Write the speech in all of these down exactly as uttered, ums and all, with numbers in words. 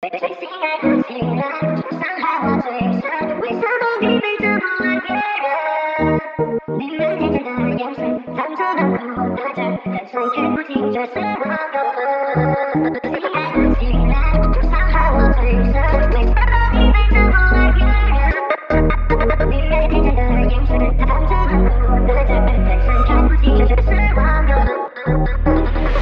谁心爱的信任，伤害我最深，为什么你背着不爱别人？女人天真的眼神，藏着冷酷的真，看谁听不清这是我的恨。心爱的信任，伤害我最深，为什么你背着不爱别人？女人天真的眼神，藏着冷酷的真，看谁看不清这是我的恨。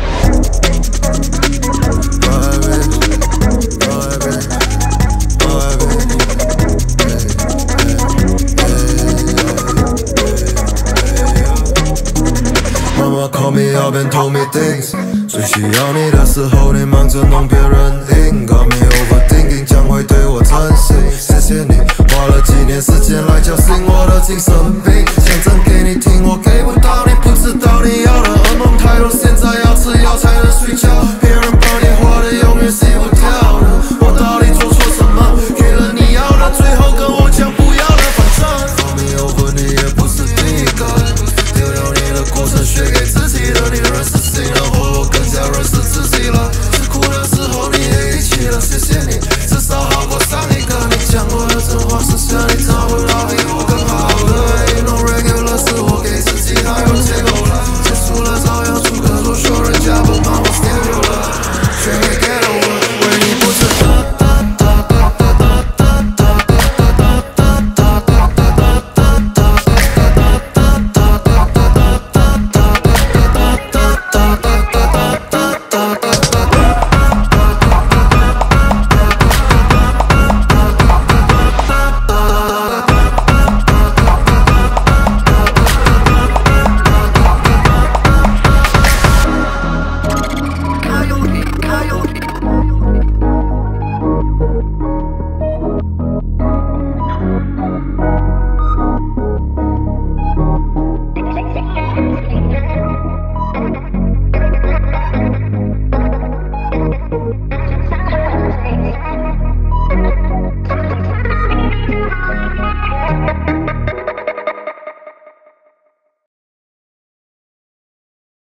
Call me up and told me things， 最需要你的时候，你忙着弄别人赢 ，Got me overthinking， 将会对我真心。谢谢你花了几年时间来叫醒我的精神病，想讲给你听，我给不到。